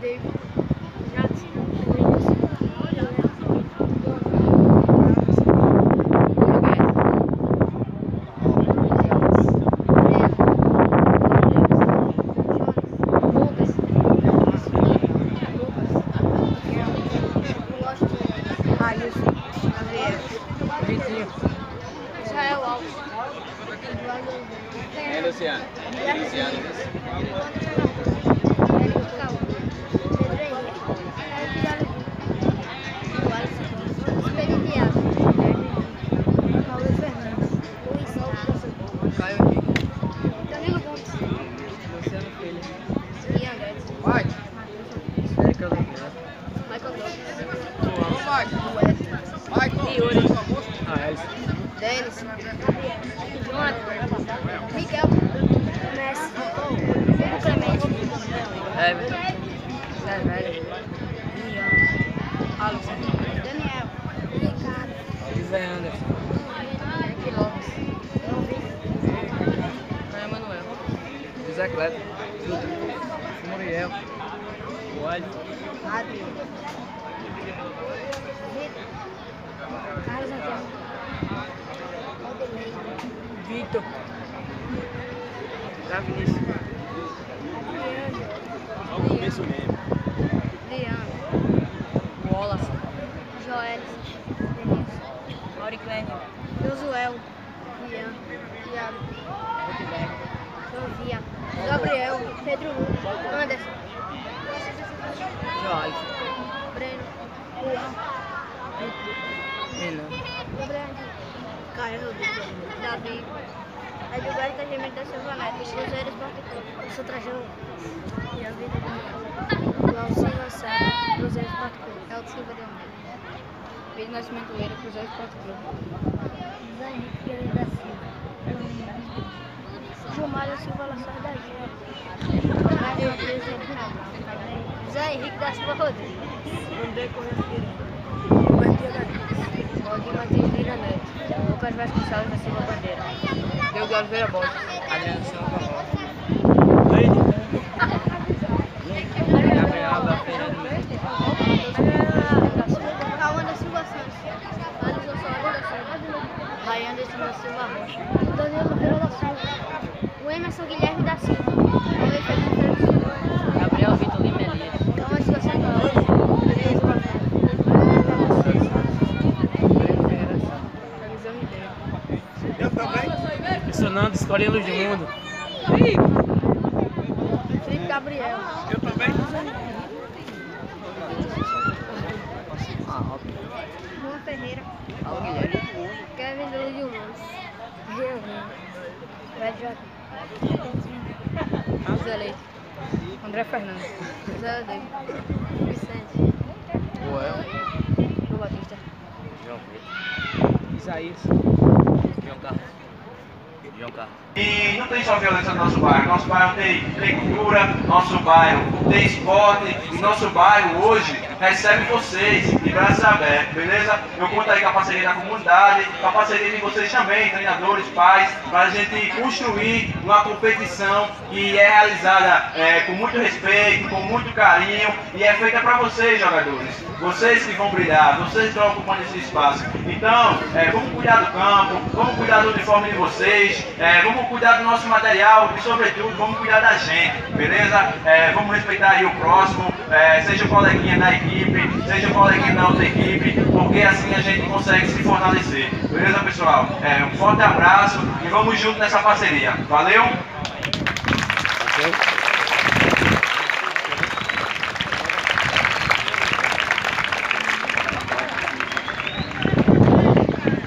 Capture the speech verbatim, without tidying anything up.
David. Israel Alves. É, Luciano. Luciano. Paulo Fernandes. Luiz Alves. Caio Henrique. Danilo Gomes. Luciano Filho. Ian Guedes. Vai. Érica Oliveira. Michael Douglas. Vamos, Michael. Michael. Yuri. Ah, Elson. Denis. Jonathan. Miguel. Messi. Hugo Clemente. Everton. Zé Velho. Alisson. Daniel. Ricardo. José Anderson. Henrique Lopes. Caio Emanuel. José Cleto. Muriel. Wilde. Adriano. Carlos Antônio. Aldelei. Vitor. Vinícius. Leandro. Leandro. Wallace. Joel. Denilson. Auriclênio. Josuel. Ian. Thiago. Gutenberg. Jovia. Gabriel. Pedro Lucas. Anderson. Joás. Breno. Juan. Renan. Gabriel. Caio Rodrigo. Davi. Edilberto Gemini da Silva Neto. Cruzeiro Esporte Clube. Eu sou Trajano. E a vida do Lau Silva Serra. Cruzeiro Esporte Clube. Elton Silva de Almeida. Pedro Nascimento Leira. Cruzeiro Esporte Clube. Zé Henrique Guerreiro da Silva. Gilmário Silva Lacerda da Zé Henrique da Silva Rodrigues. André Correia Figueiredo. Roberto Dias. Valdir Matias Lira Neto. Lucas Vasconcelos da Silva Bandeira. Deus Oliveira Borges. Adriano Silva Rocha. Gabriel Abel Ferreira. Cauã da Silva Santos. Alisson Soares da Silva. Ryan da Silva Rocha. Danilo Oliveira da Silva. O Emerson Guilherme da Silva. O Efeito Ferreira da Silva. Gabriel Vitor Lima Elias. Cauã da Silva Santos. Eu também. Impressionante, escolhendo luz do mundo. Felipe Gabriel. Eu também. Juan Ferreira. Alô, Guilherme. Kevin Lúcio Nunes. Renan. Velho José Leite. André Fernandes. José David. Vicente. Joel. João Batista. João Pedro. Isaías. João Carlos. João Carlos. E não tem só violência no nosso bairro, nosso bairro tem, tem cultura, nosso bairro tem esporte e nosso bairro hoje recebe vocês de braços abertos, beleza? Eu conto aí com a parceria da comunidade, com a parceria de vocês também, treinadores, pais, para a gente construir uma competição que é realizada é, com muito respeito, com muito carinho e é feita para vocês, jogadores. Vocês que vão brilhar, vocês que estão ocupando esse espaço. Então, é, vamos cuidar do campo, vamos cuidar do uniforme de vocês, é, vamos cuidar do nosso material e, sobretudo, vamos cuidar da gente, beleza? É, vamos respeitar aí o próximo, é, seja o coleguinha da equipe, seja o coleguinha da outra equipe, porque assim a gente consegue se fortalecer, beleza, pessoal? É, um forte abraço e vamos junto nessa parceria. Valeu? Okay.